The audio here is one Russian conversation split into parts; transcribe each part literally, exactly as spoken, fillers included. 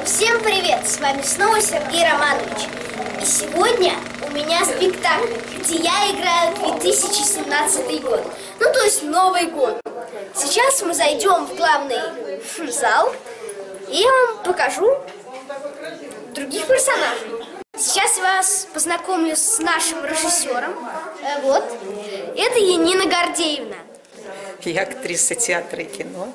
Всем привет! С вами снова Сергей Романович. И сегодня у меня спектакль, где я играю две тысячи семнадцатый год. Ну, то есть Новый год. Сейчас мы зайдем в главный зал, и я вам покажу других персонажей. Сейчас я вас познакомлю с нашим режиссером. Э, вот. Это Янина Гордеевна. Я актриса театра и кино.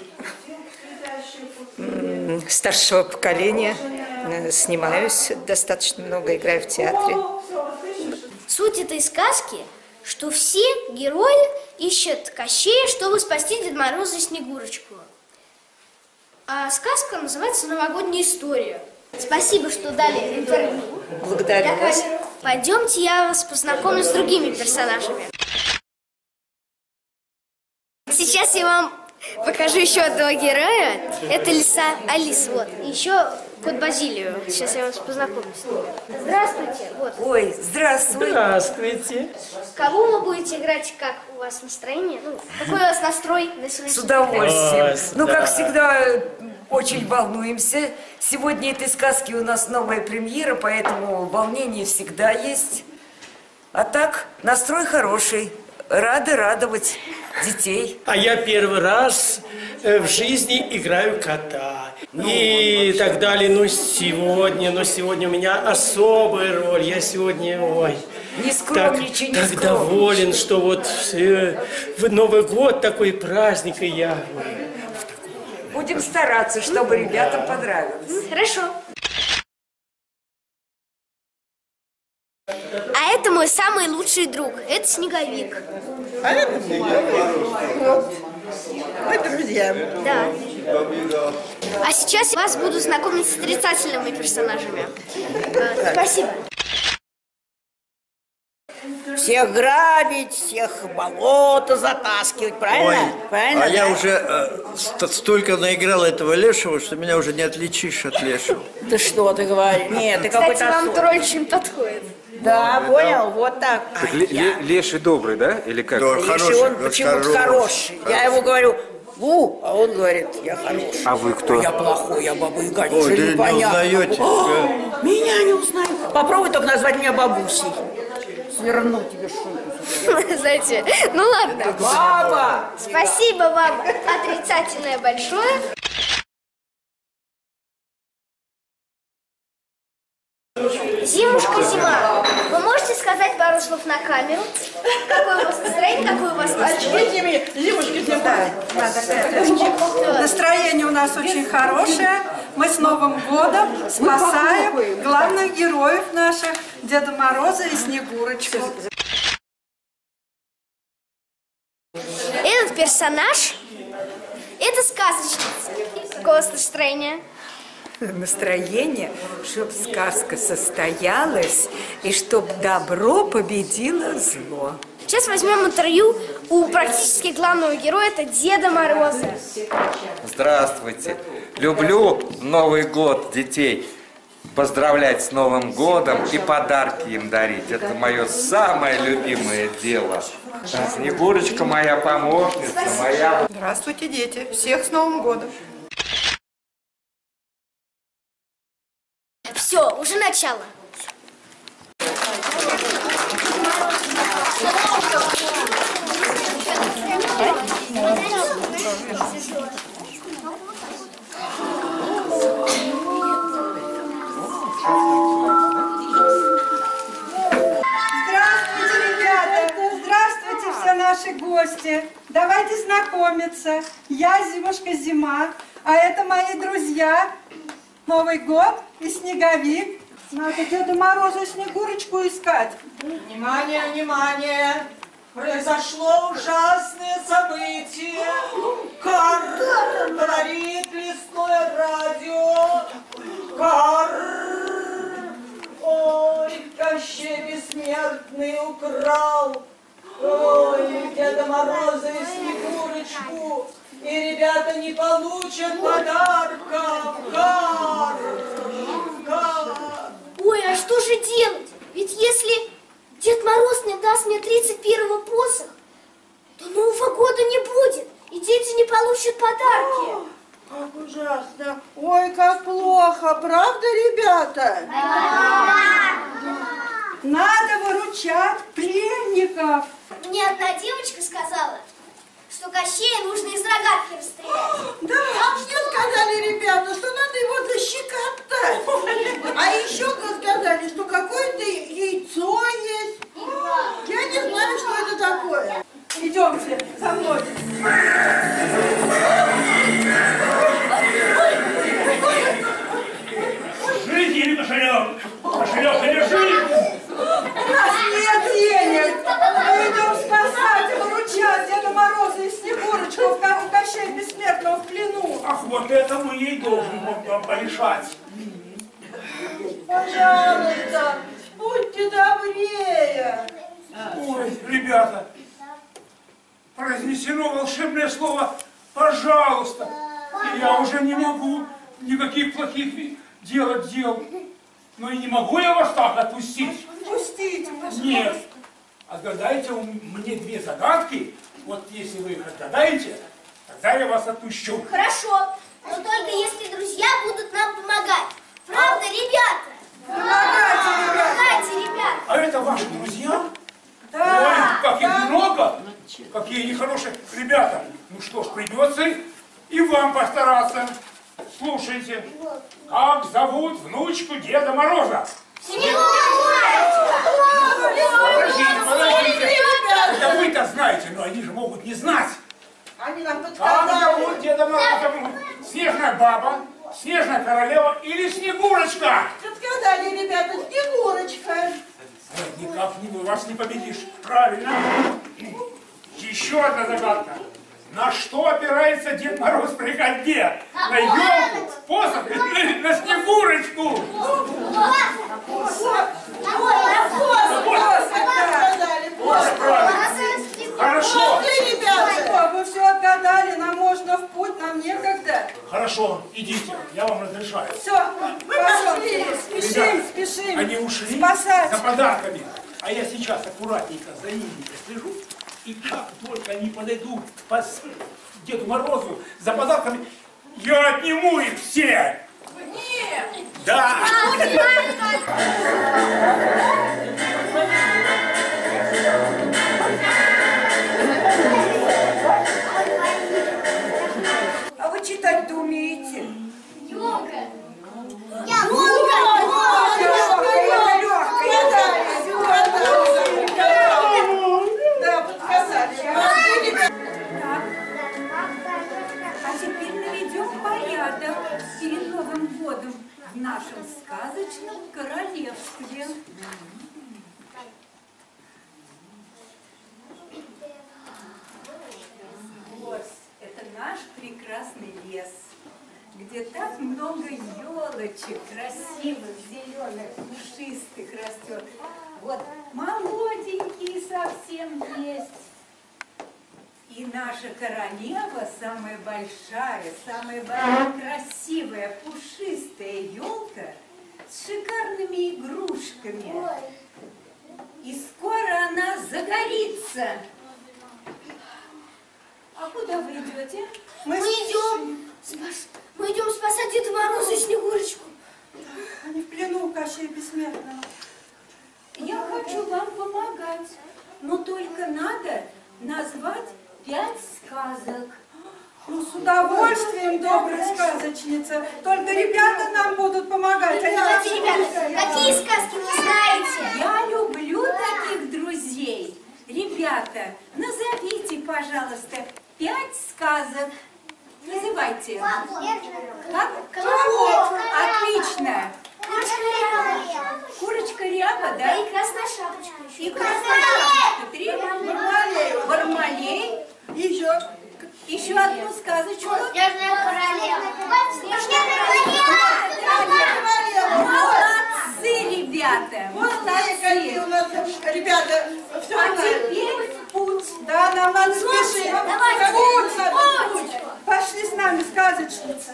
Старшего поколения. Снимаюсь достаточно много, играю в театре. Суть этой сказки, что все герои ищут Кощея, чтобы спасти Деда Мороза и Снегурочку. А сказка называется «Новогодняя история». Спасибо, что дали интервью. Благодарю вас. Пойдемте, я вас познакомлю с другими персонажами. Сейчас я вам покажу еще одного героя. Это лиса Алиса. Вот. И еще кот Базилио. Сейчас я вас познакомлю с ним. Здравствуйте. Вот. Ой, здравствуй. Здравствуйте. Кого вы будете играть, как у вас настроение? Ну, какой у вас настрой на сегодня? С удовольствием. Ой, ну, да. как всегда, очень волнуемся. Сегодня этой сказки у нас новая премьера, поэтому волнение всегда есть. А так, настрой хороший. Рады радовать детей. А я первый раз э, в жизни играю кота. Ну, и так далее. Ну, сегодня, но сегодня у меня особая роль. Я сегодня, ой, Не скромничай, не так, так скромничай. доволен, что вот э, в Новый год такой праздник, и я... ой, Будем стараться, чтобы ребятам понравилось. Хорошо. А это мой самый лучший друг. Это Снеговик. А это мне. Вот. Мы друзья. Да. А сейчас я вас буду знакомить с отрицательными персонажами. Э, Спасибо. Всех грабить, всех в болото затаскивать, правильно? Ой, правильно, а да? я уже э, ст- столько наиграл этого лешего, что меня уже не отличишь от лешего. Да что ты говоришь? Нет, ты Кстати, какой-то вам особый. тролль очень подходит. Да, понял, вот так. Так, А ле- я- ле- леший добрый, да? Или как? Да, Леший, хороший, он очень почему-то хороший. хороший. Я ему говорю, ву, а он говорит, я хороший. А вы кто? Я плохой, я баба Яга, Ой, ничего ты не не понятно. узнаете? О, меня не узнаю. Попробуй только назвать меня бабусей. Сверну тебе шутку. Знаете, ну ладно. Баба! Спасибо вам отрицательное большое. Зимушка, зима. Вы можете сказать пару слов на камеру? Какое у вас настроение, какое у вас настроение? Настроение у нас очень хорошее. Мы с Новым годом спасаем главных героев наших, Деда Мороза и Снегурочку. Этот персонаж, это сказочница. Какое у вас настроение? Настроение, чтобы сказка состоялась и чтобы добро победило зло. Сейчас возьмем интервью у практически главного героя, это Деда Мороза. Здравствуйте. Люблю Новый год детей. Поздравлять с Новым годом и подарки им дарить. Это мое самое любимое дело. Снегурочка моя помощница, моя... Здравствуйте, дети. Всех с Новым годом. Все, уже начало. Здравствуйте, ребята. Здравствуйте, все наши гости. Давайте знакомиться. Я Зимушка Зима, а это мои друзья. Новый год и Снеговик. Надо Деда Мороза и Снегурочку искать. Внимание, внимание! Произошло ужасное событие. Кар говорит лесное радио. Кар. Ой, Кощей Бессмертный украл. Ой, Деда Мороза и Снегурочку. И ребята не получат подарков. Кар. Кар. Ой, а что же делать? Ведь если Дед Мороз не даст мне тридцать первого посох, то Нового года не будет, и дети не получат подарки. Как ужасно. Ой, как плохо. Правда, ребята? Да. Надо выручать пленников. Мне одна девочка сказала, что Кощея нужно из рогатки расстрелять. Да, а мне сказали ребята, что надо его защекотать. А еще сказали, что какое-то яйцо есть. Я не знаю, что это такое. Идемте со мной. Жить или кошелек? Кошелек или жить? У нас нет денег. Мы идем спасать и выручать Деда Мороза и Снегурочку в Ко- в Кощея Бессмертного в плену. Ах, вот это мы ей должен вам порешать. Пожалуйста, будьте добрее. Ой, ребята, произнесено волшебное слово «пожалуйста». И я уже не могу никаких плохих ви- делать дел. Но и не могу я вас так отпустить. Пустите, пожалуйста. Нет. Отгадайте у мне две загадки. Вот если вы их отгадаете, тогда я вас отпущу. Хорошо, но только если друзья будут нам помогать. Правда, ребята? Помогайте, ребята. Помогайте, ребята. А это ваши друзья? Да. Ой, как их да. много! Какие нехорошие ребята! Ну что ж, придется и вам постараться. Слушайте, как зовут внучку Деда Мороза? Подождите, подождите. Это вы-то знаете, но они же могут не знать. Они нам Как подсказали. зовут Деда Мороза? Снежная баба, Снежная королева или Снегурочка? Подсказали, ребята, Снегурочка. Ой, никак не вы, вас не победишь. Правильно. Еще одна загадка. На что опирается Дед Мороз при ходьбе? На елку, посох или на Снегурочку? Хорошо. Что, вы все отгадали, нам можно в путь, нам некогда. Хорошо, идите, я вам разрешаю. Все, мы пошли, спешим, Ребята, спешим. они ушли спасать. за подарками. А я сейчас аккуратненько за ними слежу. И как только они подойдут к пос- Деду Морозу за подарками, я отниму их все. Нет. Да. А вы читать-то умеете? Ёлка. Да, подсказали. А теперь наведем порядок перед Новым годом в нашем сказочном королевстве. Вот, это наш прекрасный лес, где так много елочек красивых, зеленых, пушистых растет. Вот молоденькие совсем есть. И наша королева, самая большая, самая большая, красивая, пушистая елка с шикарными игрушками. И скоро она загорится. А куда вы идете? Мы идем. Спас... Мы идем спасать Деда Мороза и Снегурочку. Они в плену у Кощея Бессмертного. Я хочу вам помогать, но только надо назвать пять сказок. Ну, с удовольствием, добрая сказочница. Только ребята нам будут помогать. Они Давайте, нам ребята, помогают. какие сказки вы знаете? Я люблю таких друзей. Ребята, назовите, пожалуйста, пять сказок. Называйте. Как? Колобок. Отлично. Курочка ряба, да? И красная шапочка еще. И красная шапочка. Три. Бармалей. Бармалей. Еще. Еще одну сказочку. Снежная королева. Снежная королева. Молодцы, ребята. Вот какие у Молодцы. нас ребята. Все А теперь в путь. Да, нам надо спешить. Давайте. Путь, надо, Путь. путь. Пошли с нами, сказочница.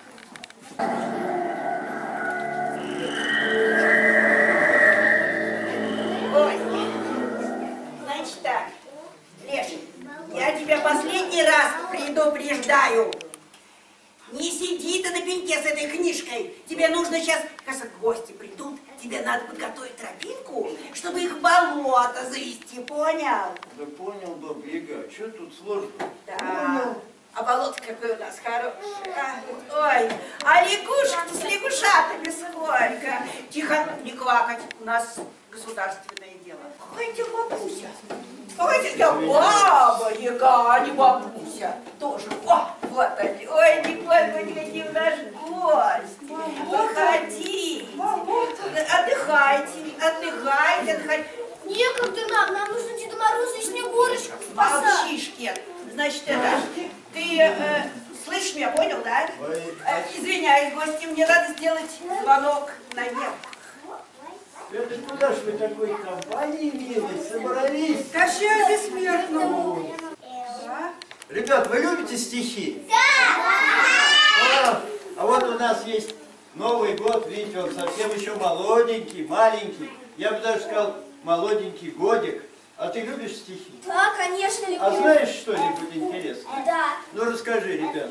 Ой, значит так, Леший, я тебя последний раз предупреждаю. Не сиди ты на пеньке с этой книжкой. Тебе нужно сейчас, кажется, гости придут. Тебе надо подготовить тропинку, чтобы их в болото завести, понял? Да понял, баба Яга, что тут сложно? Да. А болото какое у нас хорошее. А, ой, а лягушек-то с лягушатами сколько. Тихо, не квакать, у нас государственное дело. Какая тебе бабуся? Какая тебе баба Яга, а не бабуся. Тоже. О, вот они. Ой, не подходи, какие у нас гости. Выходи. Отдыхайте, отдыхайте, отдыхайте. Некогда нам, нам нужно Деда Мороза и Снегурочку спасать. Молчишки. Значит, это, ты э, слышишь меня, понял, да? Э, извиняюсь, гости, мне надо сделать звонок наверх. Это куда ж вы такой компанией милой собрались? Кощею Бессмертному. Да? Ребят, вы любите стихи? Да! А, а вот у нас есть Новый год, видите, он совсем еще молоденький, маленький. Я бы даже сказал, молоденький годик. А ты любишь стихи? Да, конечно, люблю. А знаешь что-нибудь интересное? Да. Ну расскажи, ребята.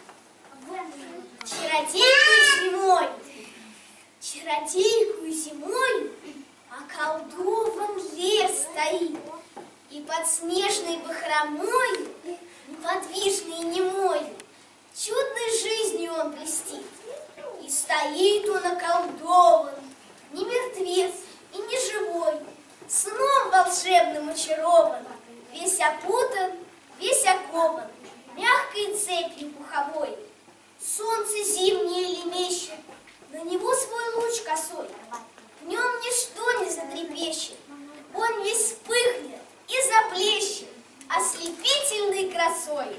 Чародейку зимой, чародейку зимой, околдован лес стоит, и под снежной бахромой, неподвижный и немой, чудной жизнью он блестит. И стоит он околдован, не мертвец и не живой, сном волшебным очарован, весь опутан, весь окован, мягкой цепью пуховой. Солнце зимнее лемещет, на него свой луч косой, в нем ничто не затрепещет, он весь вспыхнет и заблещет ослепительной красой.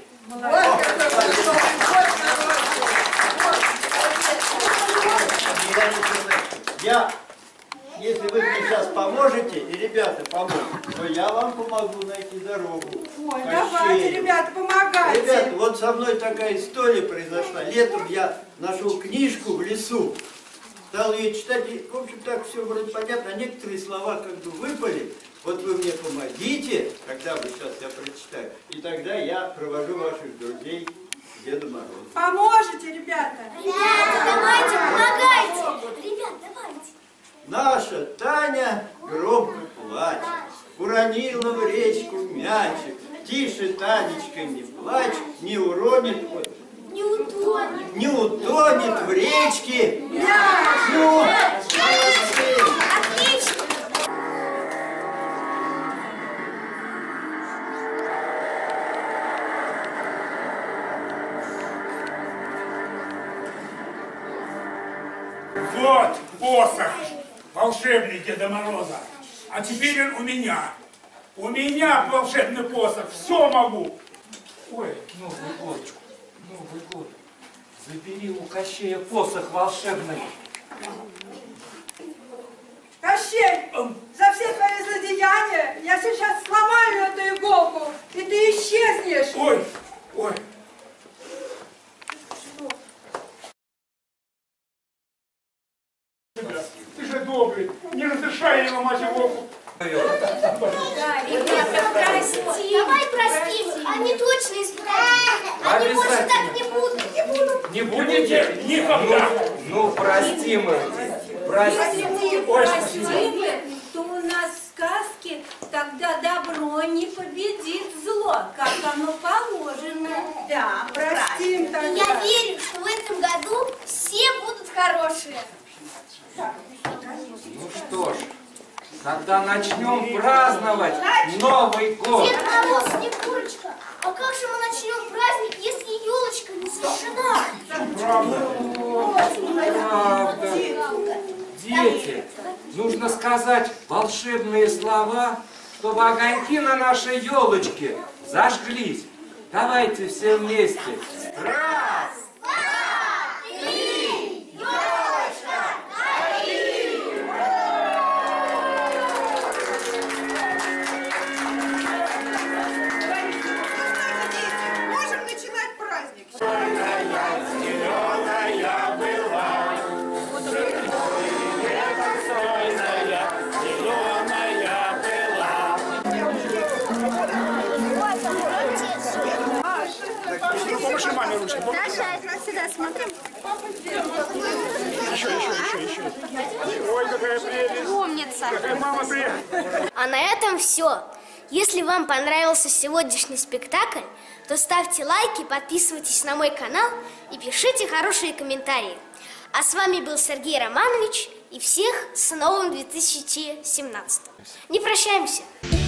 Я, если вы мне сейчас поможете, и ребята помогут, то я вам помогу найти дорогу. Ой, давайте, ребята, помогайте. Ребята, вот со мной такая история произошла. Летом я нашел книжку в лесу, стал ее читать, и, в общем, так все вроде понятно, а некоторые слова как бы выпали. Вот вы мне помогите, когда вы сейчас я прочитаю, и тогда я провожу ваших друзей к Деду Морозу. Поможете, ребята? Ребята, давайте, помогайте. Ребят, давайте. Наша Таня громко плачет, уронила в речку мячик. Тише, Танечка, не плачь, не уронит, вот, Не утонет. не утонет в речке. Да. Ну, молодцы. Отлично. Вот посох волшебный Деда Мороза. А теперь он у меня. У меня волшебный посох. Все могу. Ой, Новый год, Новый год. Забери у Кощея посох волшебный. Кощей, за все твои злодеяния я сейчас сломаю эту иголку, и ты исчезнешь. Ой, ой. Ты же добрый, не разрешай ей ломать иголку. Да, ребята, прости. Давай простим, они точно исправятся. Они больше так не будут. Не будут. Не будете? Никогда. Ну, ну простим их. Простим. Если простили, то у нас в сказке тогда добро не победит зло, как оно положено. Да, Простим И тогда. я верю, что в этом году все будут хорошие. Ну что ж, тогда начнем праздновать Новый год. Дед Мороз, Снегурочка, а как же мы начнем праздник, если елочка не зажжена? Правда. Дети, нужно сказать волшебные слова, чтобы огоньки на нашей елочке зажглись. Давайте все вместе. Раз! можем начинать праздник. Так, Маши маме ручки. Даша, сюда смотрим. Еще, еще, еще, еще. Ой, какая прелесть. Умница. Какая мама прелесть. А на этом все. Если вам понравился сегодняшний спектакль, то ставьте лайки, подписывайтесь на мой канал и пишите хорошие комментарии. А с вами был Сергей Романович, и всех с новым две тысячи семнадцатым. Не прощаемся!